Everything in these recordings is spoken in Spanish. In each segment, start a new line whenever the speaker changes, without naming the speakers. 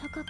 Takako.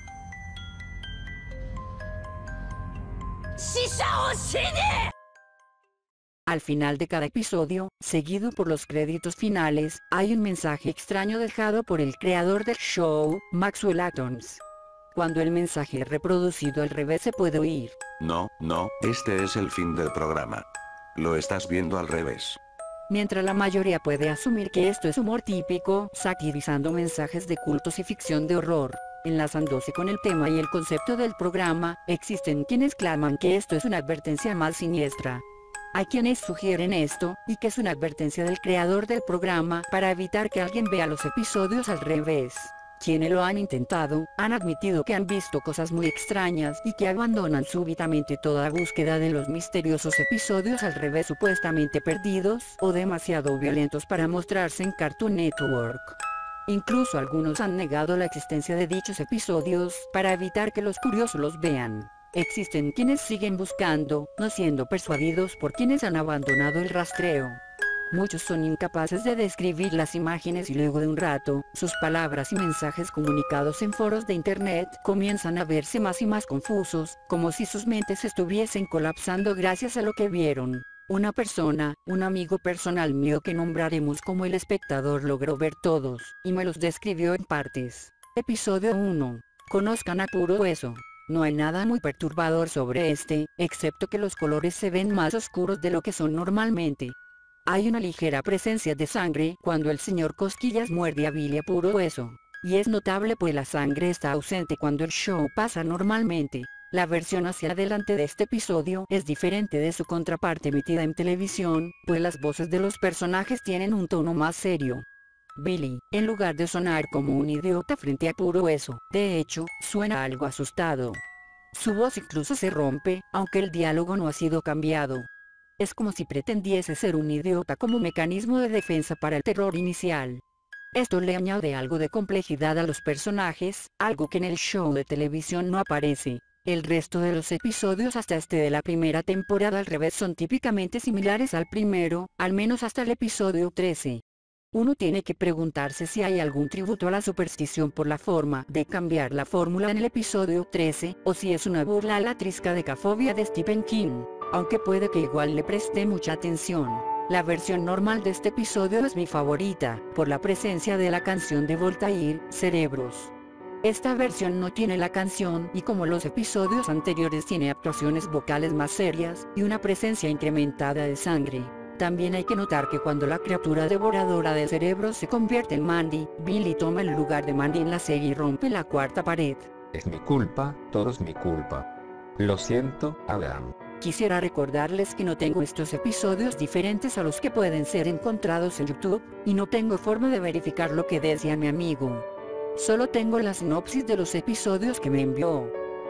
Al final de cada episodio, seguido por los créditos finales, hay un mensaje extraño dejado por el creador del show, Maxwell Atoms. Cuando el mensaje es reproducido al revés se puede oír:
No, este es el fin del programa. Lo estás viendo al revés.
Mientras la mayoría puede asumir que esto es humor típico, satirizando mensajes de cultos y ficción de horror, enlazándose con el tema y el concepto del programa, existen quienes claman que esto es una advertencia más siniestra. Hay quienes sugieren esto, y que es una advertencia del creador del programa para evitar que alguien vea los episodios al revés. Quienes lo han intentado, han admitido que han visto cosas muy extrañas y que abandonan súbitamente toda búsqueda de los misteriosos episodios al revés supuestamente perdidos o demasiado violentos para mostrarse en Cartoon Network. Incluso algunos han negado la existencia de dichos episodios para evitar que los curiosos los vean. Existen quienes siguen buscando, no siendo persuadidos por quienes han abandonado el rastreo. Muchos son incapaces de describir las imágenes y luego de un rato, sus palabras y mensajes comunicados en foros de internet comienzan a verse más y más confusos, como si sus mentes estuviesen colapsando gracias a lo que vieron. Una persona, un amigo personal mío que nombraremos como el espectador, logró ver todos, y me los describió en partes. Episodio 1. Conozcan a Puro Hueso. No hay nada muy perturbador sobre este, excepto que los colores se ven más oscuros de lo que son normalmente. Hay una ligera presencia de sangre cuando el señor Cosquillas muerde a Billy a Puro Hueso. Y es notable pues la sangre está ausente cuando el show pasa normalmente. La versión hacia adelante de este episodio es diferente de su contraparte emitida en televisión, pues las voces de los personajes tienen un tono más serio. Billy, en lugar de sonar como un idiota frente a Puro Hueso, de hecho, suena algo asustado. Su voz incluso se rompe, aunque el diálogo no ha sido cambiado. Es como si pretendiese ser un idiota como mecanismo de defensa para el terror inicial. Esto le añade algo de complejidad a los personajes, algo que en el show de televisión no aparece. El resto de los episodios hasta este de la primera temporada al revés son típicamente similares al primero, al menos hasta el episodio 13. Uno tiene que preguntarse si hay algún tributo a la superstición por la forma de cambiar la fórmula en el episodio 13, o si es una burla a la triscadecafobia de Stephen King, aunque puede que igual le preste mucha atención. La versión normal de este episodio es mi favorita, por la presencia de la canción de Voltaire, Cerebros. Esta versión no tiene la canción y como los episodios anteriores tiene actuaciones vocales más serias y una presencia incrementada de sangre. También hay que notar que cuando la criatura devoradora de cerebros se convierte en Mandy, Billy toma el lugar de Mandy en la serie y rompe la cuarta pared.
Es mi culpa, todo es mi culpa. Lo siento, Adam.
Quisiera recordarles que no tengo estos episodios diferentes a los que pueden ser encontrados en YouTube, y no tengo forma de verificar lo que decía mi amigo. Solo tengo la sinopsis de los episodios que me envió.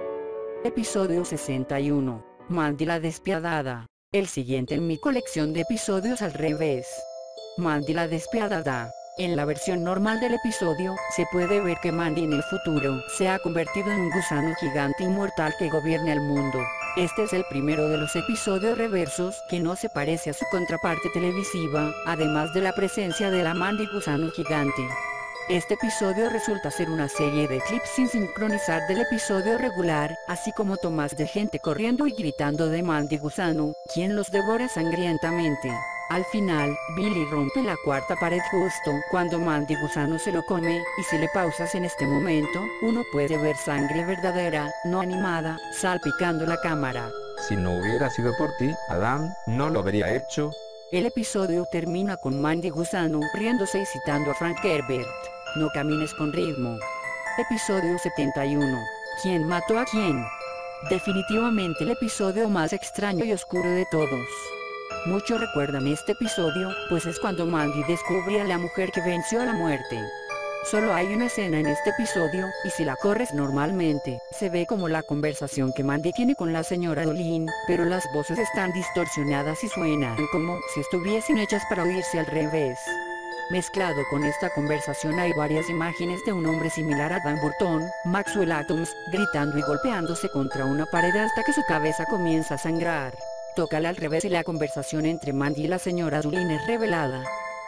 Episodio 61. Mandy la despiadada. El siguiente en mi colección de episodios al revés. Mandy la despiadada. En la versión normal del episodio, se puede ver que Mandy en el futuro se ha convertido en un gusano gigante inmortal que gobierna el mundo. Este es el primero de los episodios reversos que no se parece a su contraparte televisiva, además de la presencia de la Mandy gusano gigante. Este episodio resulta ser una serie de clips sin sincronizar del episodio regular, así como tomas de gente corriendo y gritando de Mandy Gusano, quien los devora sangrientamente. Al final, Billy rompe la cuarta pared justo cuando Mandy Gusano se lo come, y si le pausas en este momento, uno puede ver sangre verdadera, no animada, salpicando la cámara.
Si no hubiera sido por ti, Adam, no lo habría hecho.
El episodio termina con Mandy Gusano riéndose y citando a Frank Herbert. No camines con ritmo. Episodio 71. ¿Quién mató a quién? Definitivamente el episodio más extraño y oscuro de todos. Muchos recuerdan este episodio, pues es cuando Mandy descubre a la mujer que venció a la muerte. Solo hay una escena en este episodio, y si la corres normalmente, se ve como la conversación que Mandy tiene con la señora Dolin, pero las voces están distorsionadas y suenan como si estuviesen hechas para oírse al revés. Mezclado con esta conversación hay varias imágenes de un hombre similar a Dan Burton, Maxwell Atoms, gritando y golpeándose contra una pared hasta que su cabeza comienza a sangrar. Tócala al revés y la conversación entre Mandy y la señora Dolin es revelada.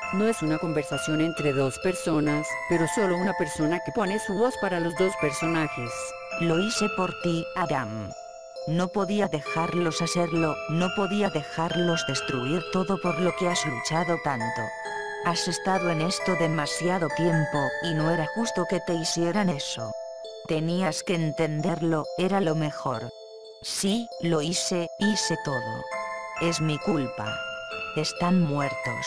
No es una conversación entre dos personas, pero solo una persona que pone su voz para los dos personajes.
Lo hice por ti, Adam. No podía dejarlos hacerlo, no podía dejarlos destruir todo por lo que has luchado tanto. Has estado en esto demasiado tiempo, y no era justo que te hicieran eso. Tenías que entenderlo, era lo mejor. Sí, lo hice todo. Es mi culpa. Están muertos.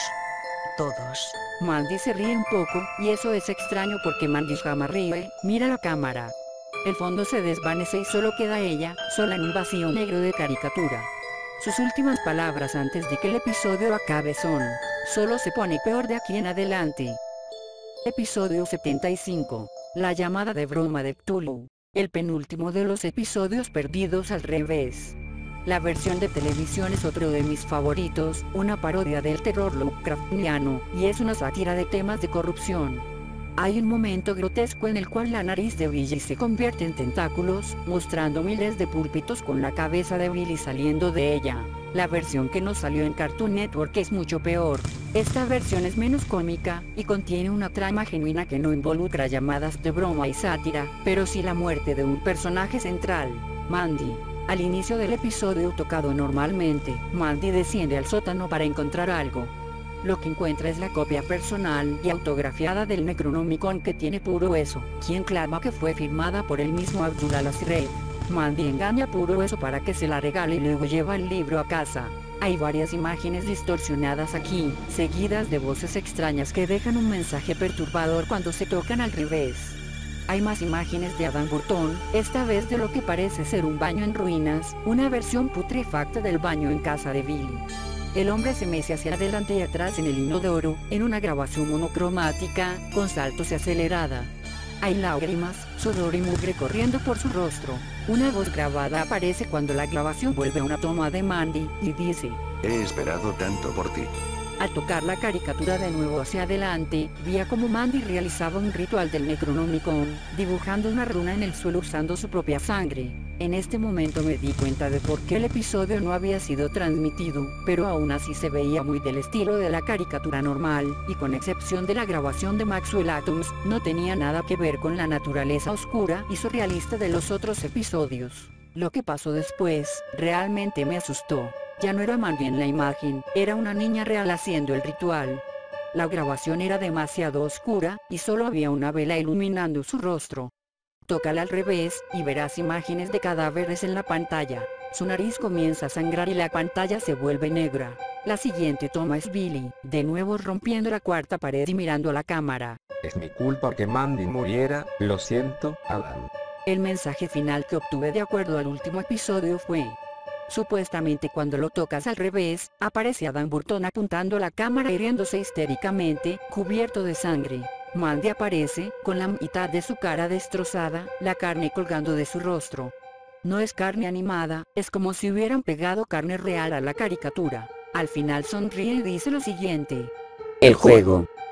Todos.
Mandy se ríe un poco, y eso es extraño porque Mandy jamás ríe. Mira la cámara. El fondo se desvanece y solo queda ella, sola en un vacío negro de caricatura. Sus últimas palabras antes de que el episodio acabe son: solo se pone peor de aquí en adelante. Episodio 75. La llamada de broma de Cthulhu. El penúltimo de los episodios perdidos al revés. La versión de televisión es otro de mis favoritos, una parodia del terror Lovecraftiano, y es una sátira de temas de corrupción. Hay un momento grotesco en el cual la nariz de Billy se convierte en tentáculos, mostrando miles de púlpitos con la cabeza de Billy saliendo de ella. La versión que nos salió en Cartoon Network es mucho peor. Esta versión es menos cómica, y contiene una trama genuina que no involucra llamadas de broma y sátira, pero sí la muerte de un personaje central, Mandy. Al inicio del episodio tocado normalmente, Mandy desciende al sótano para encontrar algo. Lo que encuentra es la copia personal y autografiada del Necronomicon que tiene Puro Hueso, quien clama que fue firmada por el mismo Abdullah al-Siraj. Mandy engaña a Puro Hueso para que se la regale y luego lleva el libro a casa. Hay varias imágenes distorsionadas aquí, seguidas de voces extrañas que dejan un mensaje perturbador cuando se tocan al revés. Hay más imágenes de Adam Burton, esta vez de lo que parece ser un baño en ruinas, una versión putrefacta del baño en casa de Billy. El hombre se mece hacia adelante y atrás en el inodoro, en una grabación monocromática, con saltos y acelerada. Hay lágrimas, sudor y mugre corriendo por su rostro. Una voz grabada aparece cuando la grabación vuelve a una toma de Mandy, y dice:
He esperado tanto por ti.
Al tocar la caricatura de nuevo hacia adelante, veía como Mandy realizaba un ritual del Necronomicon, dibujando una runa en el suelo usando su propia sangre. En este momento me di cuenta de por qué el episodio no había sido transmitido, pero aún así se veía muy del estilo de la caricatura normal, y con excepción de la grabación de Maxwell Atoms, no tenía nada que ver con la naturaleza oscura y surrealista de los otros episodios. Lo que pasó después, realmente me asustó. Ya no era Mandy en la imagen, era una niña real haciendo el ritual. La grabación era demasiado oscura, y solo había una vela iluminando su rostro. Tócala al revés, y verás imágenes de cadáveres en la pantalla. Su nariz comienza a sangrar y la pantalla se vuelve negra. La siguiente toma es Billy, de nuevo rompiendo la cuarta pared y mirando a la cámara.
Es mi culpa que Mandy muriera, lo siento, Adam.
El mensaje final que obtuve de acuerdo al último episodio fue: supuestamente cuando lo tocas al revés, aparece Adam Burton apuntando a la cámara y riéndose histéricamente, cubierto de sangre. Mandy aparece, con la mitad de su cara destrozada, la carne colgando de su rostro. No es carne animada, es como si hubieran pegado carne real a la caricatura. Al final sonríe y dice lo siguiente:
El juego